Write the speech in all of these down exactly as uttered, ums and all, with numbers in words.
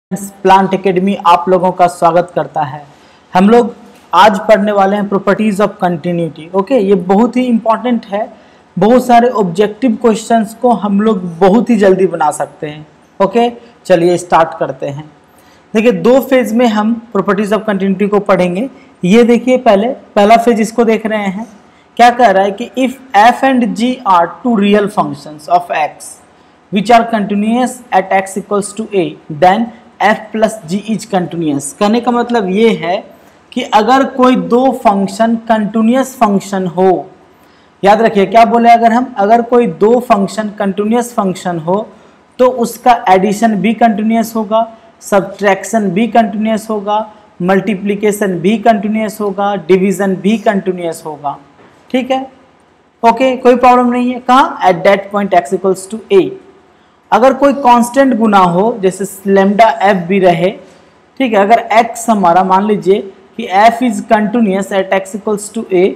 Plant academy आप लोगों का स्वागत करता है। हम लोग आज पढ़ने वाले हैं प्रॉपर्टीज ऑफ कंटिन्यूटी। ओके, ये बहुत ही इंपॉर्टेंट है। बहुत सारे ऑब्जेक्टिव क्वेश्चंस को हम लोग बहुत ही जल्दी बना सकते हैं। ओके, चलिए स्टार्ट करते हैं। देखिए, दो फेज में हम प्रॉपर्टीज ऑफ कंटिन्यूटी को पढ़ेंगे। ये देखिए, पहले पहला फेज इसको देख रहे हैं। क्या कह रहा है कि if F and ji are two real functions of X which are continuous at x equals to a then f plus g is continuous। कहने का मतलब ये है कि अगर कोई दो फंक्शन कंटिन्यूस फंक्शन हो, याद रखिए क्या बोले, अगर हम अगर कोई दो फंक्शन कंटिन्यूस फंक्शन हो तो उसका एडिशन भी कंटिन्यूस होगा, सब्ट्रैक्शन भी कंटिन्यूस होगा, मल्टीप्लिकेशन भी कंटिन्यूस होगा, डिवीजन भी कंटिन्यूस होगा। ठीक है, ओके okay, कोई प्रॉब्लम नहीं है। कहाँ? At that point x equals to a। अगर कोई कांस्टेंट गुना हो, जैसे लेमडा एफ भी रहे, ठीक है, अगर x हमारा मान लीजिए कि f is continuous at x equals to a,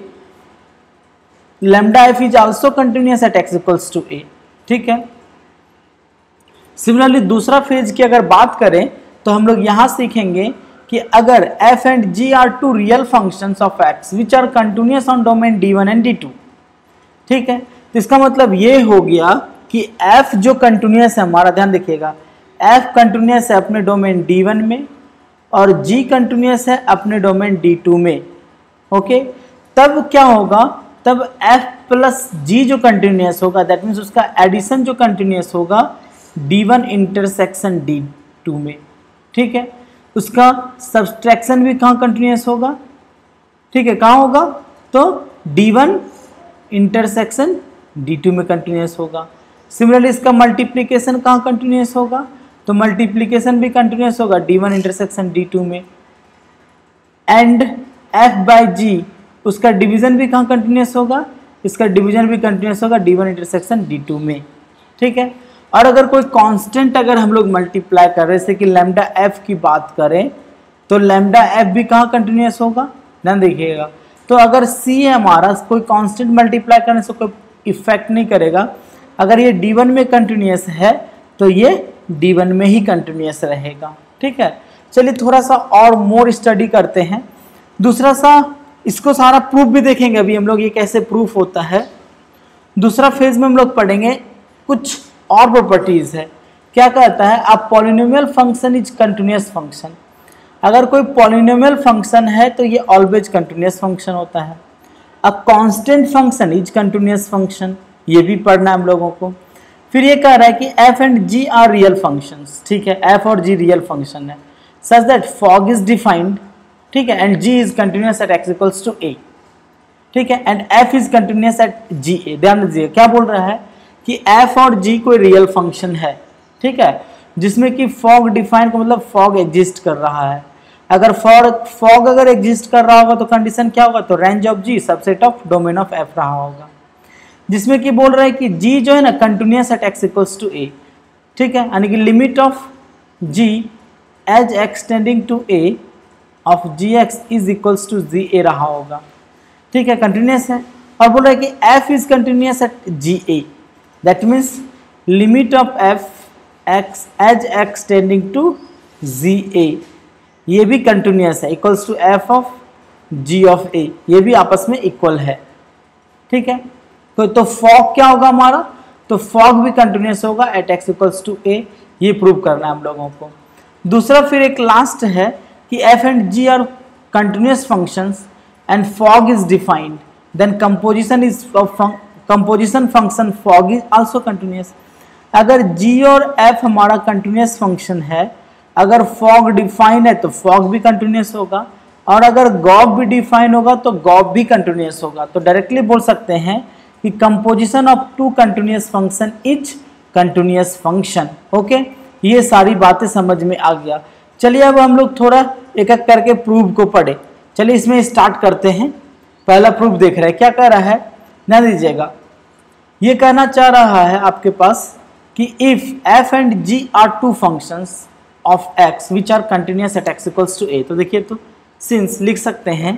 lambda f is also continuous at x equals to a। ठीक है, सिमिलरली दूसरा फेज की अगर बात करें तो हम लोग यहां सीखेंगे कि अगर f and g are two real functions of x which are continuous on domain D one and D two. ठीक है, तो इसका मतलब ये हो गया कि f जो कंटिन्यूस है हमारा, ध्यान देखिएगा, f कंटिन्यूस है अपने डोमेन डी वन में और g कंटिन्यूस है अपने डोमेन डी टू में। ओके, तब क्या होगा, तब f प्लस g जो कंटिन्यूस होगा, दैट मीन्स उसका एडिशन जो कंटिन्यूस होगा D one intersection D two में। ठीक है, उसका सब्सट्रैक्शन भी कहाँ कंटिन्यूस होगा? ठीक है, कहाँ होगा? तो D one intersection D two में कंटिन्यूस होगा। सिमिलरली इसका मल्टीप्लिकेशन कहाँ कंटिन्यूस होगा? तो मल्टीप्लिकेशन भी कंटिन्यूस होगा D one intersection D two में। एंड f बाई जी, उसका डिवीजन भी कहाँ कंटिन्यूस होगा? इसका डिवीजन भी कंटिन्यूस होगा D one intersection D two में। ठीक है, और अगर कोई कांस्टेंट अगर हम लोग मल्टीप्लाई कर रहे हैं, जैसे कि लैम्डा f की बात करें, तो लैम्डा f भी कहाँ कंटिन्यूस होगा? ध्यान देखिएगा। तो अगर c है हमारा, कोई कांस्टेंट मल्टीप्लाई करने से कोई इफेक्ट नहीं करेगा। अगर ये डी वन में कंटिन्यूस है तो ये डी वन में ही कंटिन्यूस रहेगा। ठीक है, चलिए थोड़ा सा और मोर स्टडी करते हैं। दूसरा सा इसको सारा प्रूफ भी देखेंगे अभी हम लोग, ये कैसे प्रूफ होता है। दूसरा फेज में हम लोग पढ़ेंगे कुछ और प्रॉपर्टीज है। क्या कहता है, a polynomial function is continuous function. अगर कोई पॉलिनोमियल फंक्शन है तो ये ऑलवेज कंटिन्यूस फंक्शन होता है। A constant function is continuous function, ये भी पढ़ना है हम लोगों को। फिर ये कह रहा है कि f and g are real functions. ठीक है, f और g रियल फंक्शन है such that fog is defined. ठीक है, and g is continuous at x equals to a। ठीक है, and f is continuous at g a। ध्यान दीजिए क्या बोल रहा है कि f और g कोई रियल फंक्शन है। ठीक है, जिसमें कि fog डिफाइंड का मतलब fog एग्जिस्ट कर रहा है। अगर फॉग फॉग अगर एग्जिस्ट कर रहा होगा तो कंडीशन क्या होगा? तो range of G subset of domain of F रहा होगा, जिसमें कि बोल रहा है कि जी जो है ना continuous at x equals to A. ठीक है, यानी कि limit of G as extending to A of ji X is equals to ji A रहा होगा। ठीक है, कंटिन्यूस है और बोल रहा है कि f is continuous at g a, that means limit of f x as extending to ji a, ये भी कंटिन्यूस है, equals to f of g of a, ये भी आपस में इक्वल है। ठीक है, तो तो फॉग क्या होगा हमारा? तो फॉग भी कंटिन्यूस होगा at x equals to a, ये प्रूव करना है हम लोगों को। दूसरा फिर एक लास्ट है कि f and ji are continuous functions and fog is defined, then composition is composition function fog is also continuous. अगर जी और एफ हमारा कंटिन्यूस फंक्शन है, अगर फॉग डिफाइन है तो फॉग भी कंटिन्यूस होगा, और अगर गॉब भी डिफाइन होगा तो गॉब भी कंटिन्यूस होगा। तो डायरेक्टली बोल सकते हैं कि composition of two continuous function is continuous function. Okay, ये सारी बातें समझ में आ गया। चलिए अब हम लोग थोड़ा एक एक करके प्रूफ को पढ़े। चलिए इसमें स्टार्ट करते हैं। पहला प्रूफ देख रहे हैं, क्या कह रहा है ना, दीजिएगा। ये कहना चाह रहा है आपके पास कि if F and ji are two functions of x which are continuous at x equals to a। तो देखिए, तो सिंस लिख सकते हैं,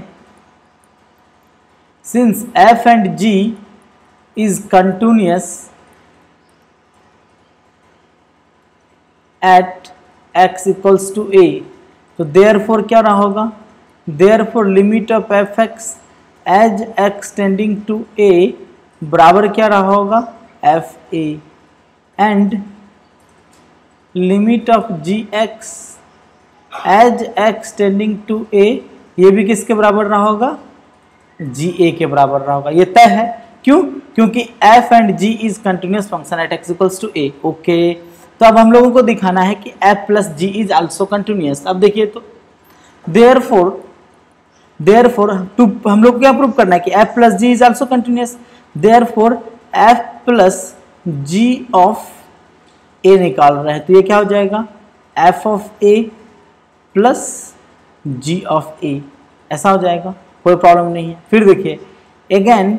since f and g is continuous at x equals to a, तो देयरफॉर क्या रहा होगा, therefore limit of f x as x tending to a बराबर क्या रहा होगा, f a, and limit of ji x as x tending to a, ये भी किसके बराबर रहा होगा, जी ए के बराबर रहा होगा। ये तय है, क्यों, क्योंकि f and g is continuous function at x equals to a। Okay, तो अब हम लोगों को दिखाना है कि f plus g is also continuous. अब देखिए तो देयरफॉर देयरफॉर टू हम लोग क्या प्रूव करना है कि f plus g is also continuous, therefore f plus g of a निकाल रहे हैं, तो ये क्या हो जाएगा, f of a plus g of a, ऐसा हो जाएगा, कोई प्रॉब्लम नहीं है। फिर देखिए again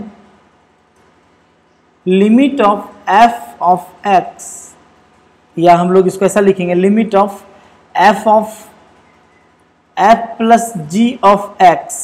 limit of f of x, या हम लोग इसको ऐसा लिखेंगे limit of f of f plus g of x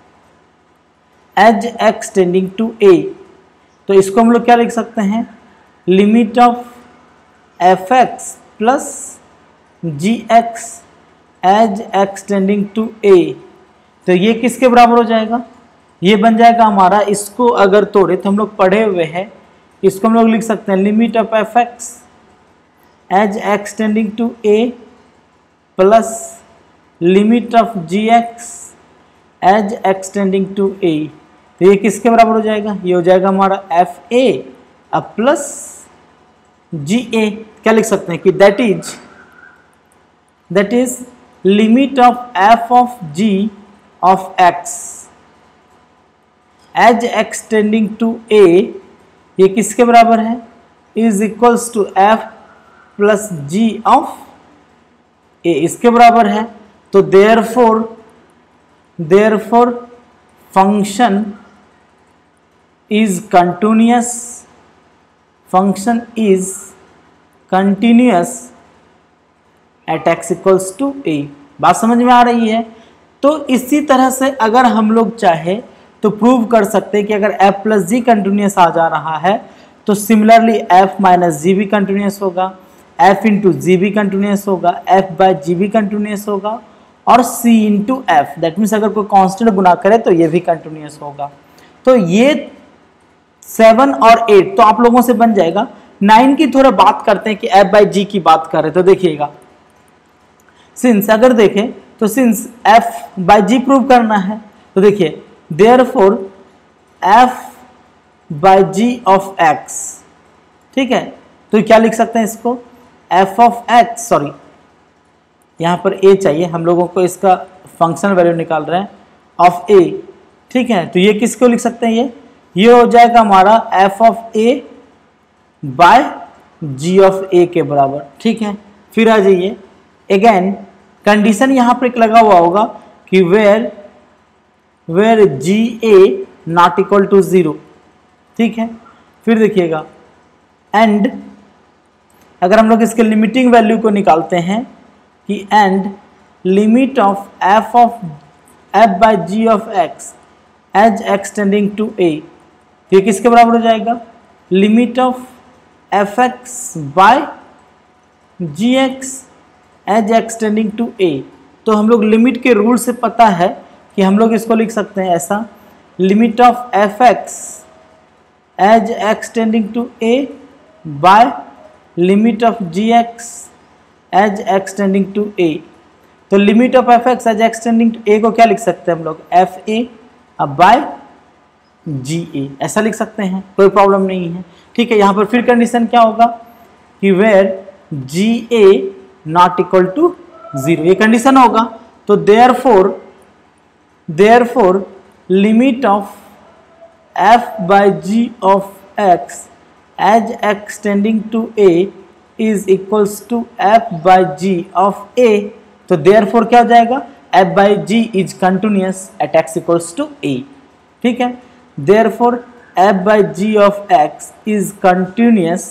as x tending to a, तो इसको हम लोग क्या लिख सकते हैं, limit of f x plus g x as x tending to a, तो ये किसके बराबर हो जाएगा, ये बन जाएगा हमारा, इसको अगर तोड़े तो हम लोग पढ़े हुए हैं, इसको हम लोग लिख सकते हैं limit of f x as x tending to a plus limit of ji x as x tending to a, तो ये किसके बराबर हो जाएगा, ये हो जाएगा हमारा एफ ए अब प्लस जी ए, क्या लिख सकते हैं कि that is that is limit of f of g of x as x tending to a, ये किसके बराबर है, is equals to f plus g of a, इसके बराबर है। तो therefore therefore function is continuous function is continuous at x equals to a। बात समझ में आ रही है। तो इसी तरह से अगर हम लोग चाहे तो प्रूव कर सकते हैं कि अगर f प्लस जी कंटिन्यूअस आ जा रहा है तो सिमिलरली f माइनस जी भी कंटिन्यूअस होगा, f इंटू जी भी कंटिन्यूअस होगा, f बाय जी भी कंटिन्यूअस होगा, और c into f, that means अगर कोई कांस्टेंट गुना करे तो ये भी कंटिन्यूअस होगा। तो ये सेवन और एट तो आप लोगों से बन जाएगा। नाइन की थोड़ा बात करते हैं कि f बाई जी की बात करें तो देखिएगा, सिंस अगर देखें तो since f by g prove करना है तो देखिए therefore f by g of x, ठीक है, तो क्या लिख सकते हैं इसको, f ऑफ x, सॉरी यहाँ पर a चाहिए हम लोगों को, इसका फंक्शन वैल्यू निकाल रहे हैं ऑफ a, ठीक है, तो ये किसको लिख सकते हैं, ये ये हो जाएगा हमारा f of a by g ऑफ a के बराबर, ठीक है। फिर आ जाइए अगेन कंडीशन यहाँ पर एक लगा हुआ होगा कि where where g a not equal to zero, ठीक है। फिर देखिएगा एंड अगर हम लोग इसके लिमिटिंग वैल्यू को निकालते हैं कि and limit of f of f by g of x as x tending to a, ये किसके बराबर हो जाएगा, limit of f x by g x as x tending to a। तो हम लोग लिमिट के रूल से पता है कि हम लोग इसको लिख सकते हैं ऐसा, limit of f x as x tending to a by limit of ji x as x tending to a। तो limit of f x as x tending to a को क्या लिख सकते हैं हम लोग, एफ ए अब बाय जी ए, ऐसा लिख सकते हैं, कोई प्रॉब्लम नहीं है, ठीक है। यहाँ पर फिर कंडीशन क्या होगा कि where g a not equal to zero, ये कंडीशन होगा। तो therefore therefore limit of f by g of x as x tending to a is equals to f by g of a। तो therefore क्या हो जाएगा, f by g is continuous at x equals to a, ठीक है। Therefore f by g of x is continuous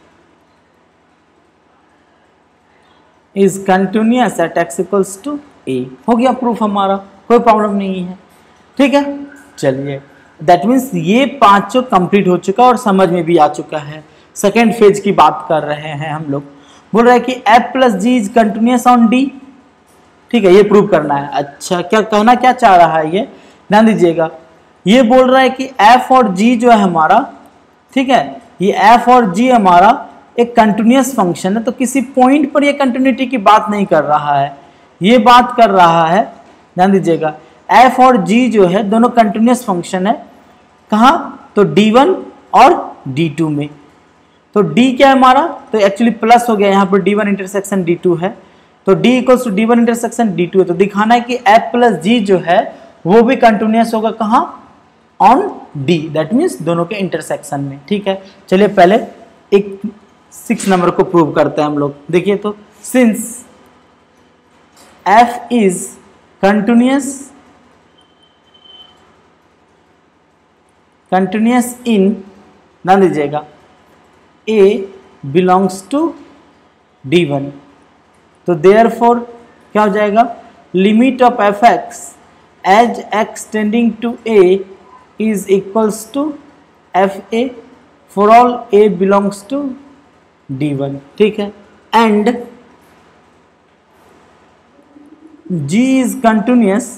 is continuous at x equals to a। हो गया proof हमारा, कोई प्रॉब्लम नहीं है, ठीक है। चलिए दैट मीन्स ये पांचों कंप्लीट हो चुका और समझ में भी आ चुका है। सेकेंड फेज की बात कर रहे हैं हम लोग। बोल रहा है कि f plus g is continuous on D. ठीक है, ये प्रूव करना है। अच्छा, क्या कहना क्या चाह रहा है ये, ध्यान दीजिएगा। ये बोल रहा है कि एफ और जी जो है हमारा, ठीक है, ये एफ और जी हमारा एक कंटिन्यूस फंक्शन है, तो किसी पॉइंट पर ये कंटिन्यूटी की बात नहीं कर रहा है, ये बात कर रहा है, ध्यान दीजिएगा, एफ और जी जो है दोनों कंटिन्यूस फंक्शन है। कहाँ? तो डी वन और डी टू में। तो d क्या है हमारा, तो एक्चुअली प्लस हो गया, यहाँ पर D one intersection D two है, तो d equals to D one intersection D two है। तो दिखाना है कि f प्लस जी जो है वो भी कंटिन्यूस होगा कहाँ? ऑन d, दैट मीन्स दोनों के इंटरसेक्शन में। ठीक है, चलिए पहले एक सिक्स नंबर को प्रूव करते हैं हम लोग। देखिए तो, since f is continuous continuous in, ध्यान दीजिएगा, A belongs to D one, तो therefore क्या हो जाएगा, limit of f x as x tending to A is equals to f a for all A belongs to D one. ठीक है, and G is continuous,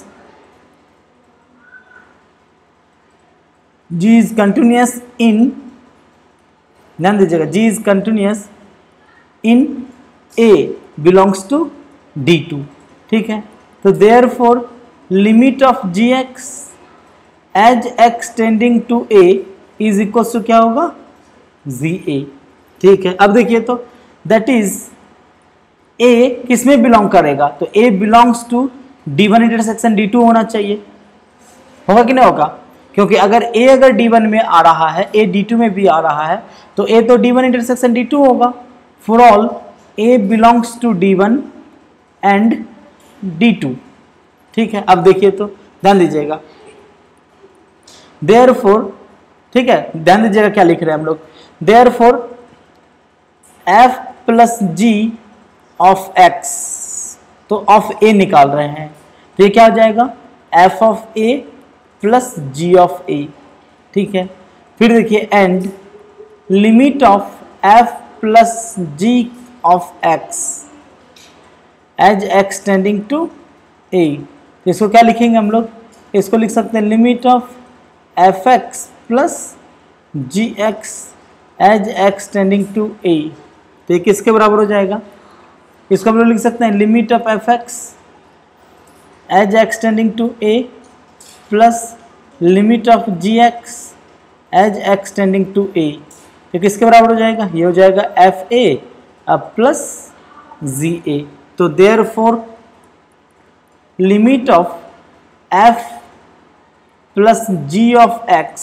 G is continuous in, ध्यान दीजिएगा, G is continuous in A belongs to D two. ठीक है, तो therefore limit of gx as x tending to A is equals to क्या होगा, za। ठीक है, अब देखिए तो, that is A किस में बिलोंग करेगा, तो A belongs to D one intersection D two होना चाहिए, होगा कि नहीं होगा, क्योंकि अगर A अगर डी वन में आ रहा है, A डी टू में भी आ रहा है, तो A तो D one intersection D two होगा। For all A belongs to D one and D two. ठीक है, अब देखिए तो, ध्यान दीजिएगा, देयरफॉर, ठीक है, ध्यान दीजिएगा क्या लिख रहे हैं हम लोग, therefore F plus g of x, तो ऑफ A निकाल रहे हैं, तो ये क्या हो जाएगा, F of A plus g of A। ठीक है, फिर देखिए and limit of f plus g of x as x tending to A, तो इसको क्या लिखेंगे हम लोग, इसको लिख सकते हैं limit of f x plus g x as x tending to A, तो ये किसके बराबर हो जाएगा, इसको हम लोग लिख सकते हैं limit of f x as x tending to A plus limit of ji x as x tending to A, ये किसके बराबर हो जाएगा, ये हो जाएगा एफ ए अब प्लस जी ए। तो therefore limit of f plus g of x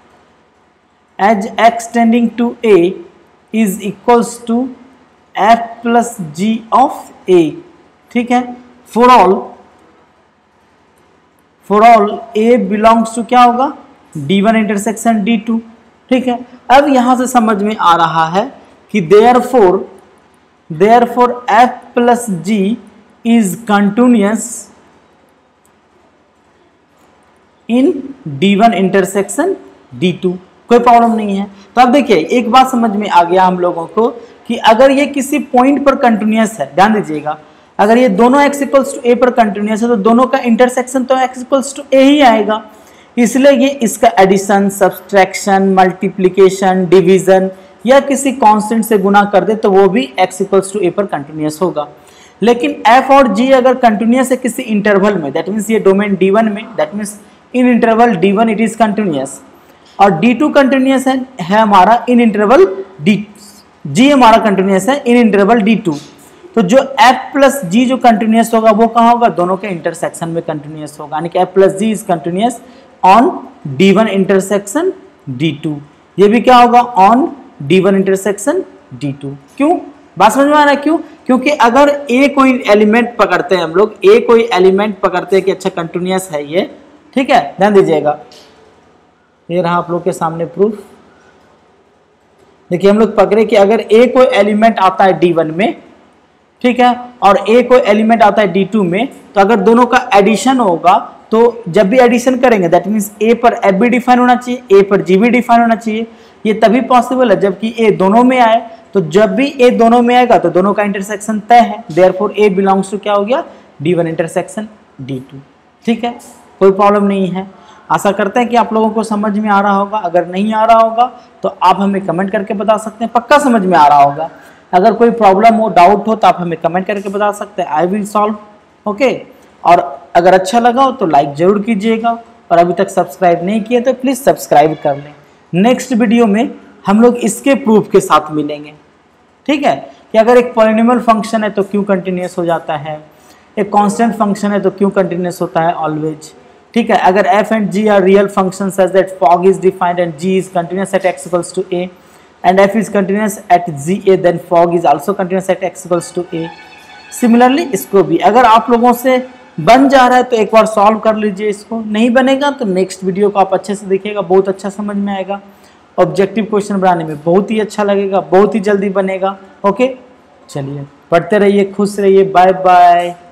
as x tending to A is equals to f plus g of A। ठीक है, for all for all A belongs to क्या होगा, D one intersection D two. ठीक है, अब यहां से समझ में आ रहा है कि therefore therefore F plus g is continuous in D one intersection D two, कोई प्रॉब्लम नहीं है। तो अब देखिए एक बात समझ में आ गया हम लोगों को कि अगर ये किसी पॉइंट पर कंटिन्यूअस है, ध्यान दीजिएगा, अगर ये दोनों x इक्वल्स टू ए पर कंटिन्यूअस है तो दोनों का इंटरसेक्शन तो x इक्वल्स टू ए ही आएगा, इसलिए ये इसका एडिशन, सब्सट्रैक्शन, मल्टीप्लिकेशन, डिवीजन या किसी कांस्टेंट से गुना कर दे तो वो भी x इक्वल्स टू ए पर कंटिन्यूअस होगा। लेकिन f और g अगर कंटिन्यूअस है किसी इंटरवल में, दैट मीन्स ये डोमेन डी वन में, that means in interval D one it is continuous, और डी टू कंटिन्यूअस है, है हमारा इन इंटरवल डी g हमारा कंटिन्यूअस है इन इंटरवल डी टू, तो जो f प्लस जी जो कंटिन्यूअस होगा वो कहाँ होगा, दोनों के इंटरसेक्शन में कंटिन्यूअस होगा, यानी कि f plus g is continuous on D one intersection D two, ये भी क्या होगा on D one intersection D two. क्यों, बात समझ में आ रहा है क्यों, क्योंकि अगर a कोई एलिमेंट पकड़ते हैं हम लोग, a कोई एलिमेंट पकड़ते हैं कि अच्छा कंटिन्यूअस है ये, ठीक है, ध्यान दीजिएगा, ये रहा आप लोग के सामने प्रूफ। देखिए हम लोग पकड़े कि अगर a कोई एलिमेंट आता है डी वन में, ठीक है, और a कोई एलिमेंट आता है डी टू में, तो अगर दोनों का एडिशन होगा तो जब भी एडिशन करेंगे दैट मीन्स a पर f भी डिफाइन होना चाहिए, a पर g भी डिफाइन होना चाहिए। ये तभी पॉसिबल है जबकि a दोनों में आए, तो तो जब भी ए दोनों में आएगा तो दोनों का इंटरसेक्शन तय है, देयरफॉर ए बिलोंग्स टू क्या हो गया, D one intersection D two. ठीक है, कोई प्रॉब्लम नहीं है। आशा करते हैं कि आप लोगों को समझ में आ रहा होगा। अगर नहीं आ रहा होगा तो आप हमें कमेंट करके बता सकते हैं, पक्का समझ में आ रहा होगा। अगर कोई प्रॉब्लम हो, डाउट हो तो आप हमें कमेंट करके बता सकते हैं, आई विल सॉल्व। ओके, और अगर अच्छा लगा हो तो लाइक जरूर कीजिएगा, और अभी तक सब्सक्राइब नहीं किए तो प्लीज़ सब्सक्राइब कर लें। नेक्स्ट वीडियो में हम लोग इसके प्रूफ के साथ मिलेंगे। ठीक है, कि अगर एक पॉलिनोमियल फंक्शन है तो क्यों कंटिन्यूस हो जाता है, एक कांस्टेंट फंक्शन है तो क्यों कंटिन्यूस होता है ऑलवेज। ठीक है, अगर f and g are real functions such that fog is defined and g is continuous at x equals to a and f is continuous at ga, then fog is also continuous at x equals to a। Similarly इसको भी अगर आप लोगों से बन जा रहा है तो एक बार सॉल्व कर लीजिए, इसको नहीं बनेगा तो नेक्स्ट वीडियो को आप अच्छे से देखिएगा, बहुत अच्छा समझ में आएगा। ऑब्जेक्टिव क्वेश्चन बनाने में बहुत ही अच्छा लगेगा, बहुत ही जल्दी बनेगा। ओके, चलिए पढ़ते रहिए, खुश रहिए, बाय बाय।